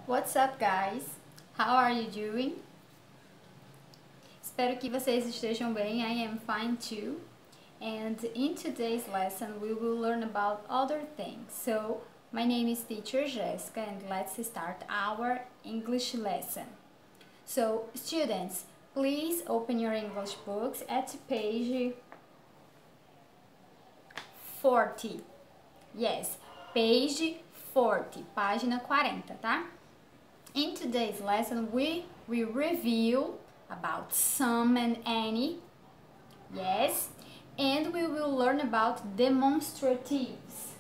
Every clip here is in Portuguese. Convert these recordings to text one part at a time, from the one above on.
What's up, guys? How are you doing? Espero que vocês estejam bem. I am fine too. And in today's lesson, we will learn about other things. So, my name is Teacher Jessica, and let's start our English lesson. So, students, please open your English books at page 40. Yes, page 40, página 40, tá? In today's lesson, we will review about some and any, yes, and we will learn about demonstratives,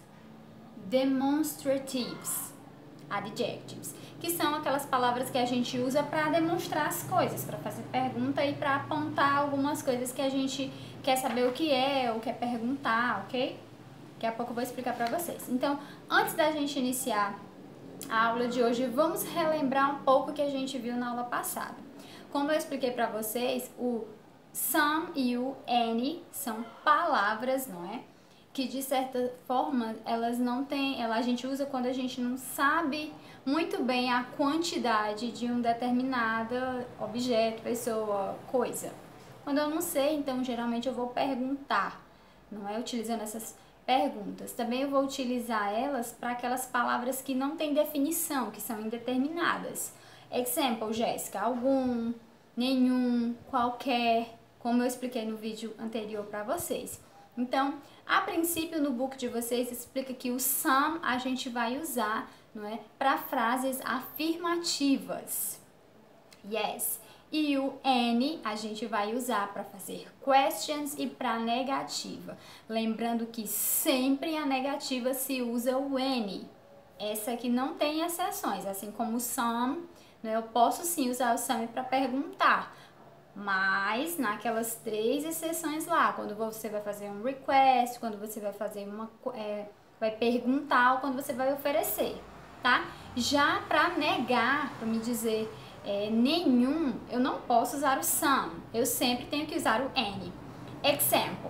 adjectives, que são aquelas palavras que a gente usa para demonstrar as coisas, para fazer pergunta e para apontar algumas coisas que a gente quer saber o que é ou quer perguntar, ok? Daqui a pouco eu vou explicar para vocês. Então, antes da gente iniciar a aula de hoje, vamos relembrar um pouco o que a gente viu na aula passada. Como eu expliquei para vocês, o some e o any são palavras, não é? Que de certa forma elas não têm, a gente usa quando a gente não sabe muito bem a quantidade de um determinado objeto, pessoa, coisa. Quando eu não sei, então geralmente eu vou perguntar, não é? Utilizando essas perguntas. Também eu vou utilizar elas para aquelas palavras que não têm definição, que são indeterminadas. Example, Jéssica, algum, nenhum, qualquer, como eu expliquei no vídeo anterior para vocês. Então, a princípio no book de vocês explica que o some a gente vai usar, não é, para frases afirmativas. Yes. E o any a gente vai usar para fazer questions e para negativa. Lembrando que sempre a negativa se usa o any. Essa aqui não tem exceções, assim como o some, né? Eu posso sim usar o some para perguntar, mas naquelas 3 exceções lá, quando você vai fazer um request, quando você vai fazer vai perguntar ou quando você vai oferecer, tá? Já para negar, para me dizer nenhum, eu não posso usar o some, eu sempre tenho que usar o any. Example,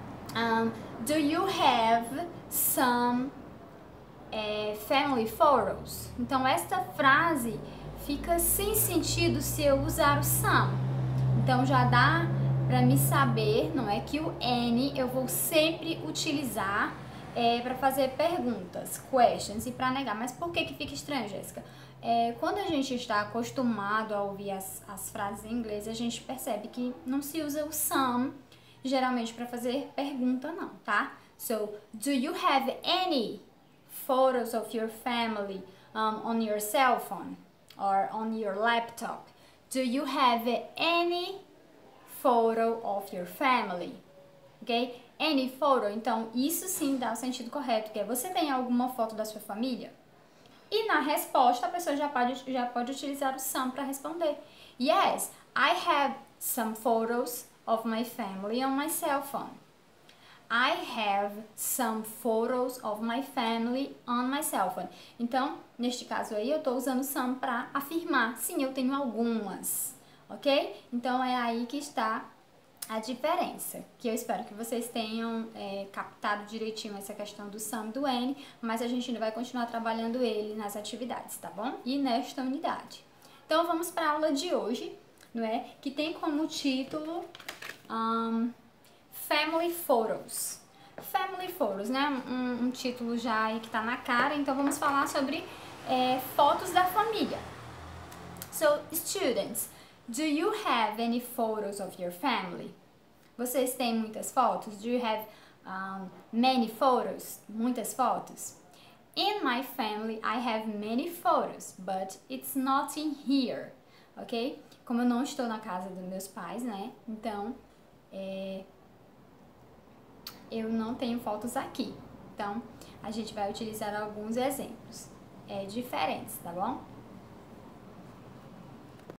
do you have some family photos? Então esta frase fica sem sentido se eu usar o some. Então já dá para me saber, não é, que o any eu vou sempre utilizar para fazer perguntas, questions e para negar. Mas por que fica estranho, Jéssica? Quando a gente está acostumado a ouvir as frases em inglês, a gente percebe que não se usa o some geralmente para fazer pergunta não, tá? So, do you have any photos of your family on your cell phone or on your laptop? Do you have any photo of your family? Ok? Any photo, então isso sim dá o sentido correto, que é você tem alguma foto da sua família? E na resposta a pessoa já pode utilizar o some para responder. Yes, I have some photos of my family on my cell phone. I have some photos of my family on my cell phone. Então, neste caso aí, eu estou usando some para afirmar. Sim, eu tenho algumas, ok? Então, é aí que está a diferença, que eu espero que vocês tenham captado direitinho essa questão do some, do any, mas a gente ainda vai continuar trabalhando ele nas atividades, tá bom? E nesta unidade. Então, vamos para a aula de hoje, não é? Que tem como título Family Photos. Family Photos, né? Um título já aí que tá na cara, então vamos falar sobre fotos da família. So, students, do you have any photos of your family? Vocês têm muitas fotos? Do you have many photos? Muitas fotos? In my family, I have many photos, but it's not in here, ok? Como eu não estou na casa dos meus pais, né? Então, eu não tenho fotos aqui. Então, a gente vai utilizar alguns exemplos diferentes, tá bom?